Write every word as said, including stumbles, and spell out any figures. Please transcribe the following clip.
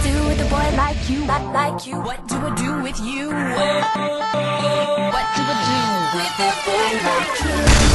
do with a boy like you? Like, like you? What do I do with you? What do I do with a boy like you?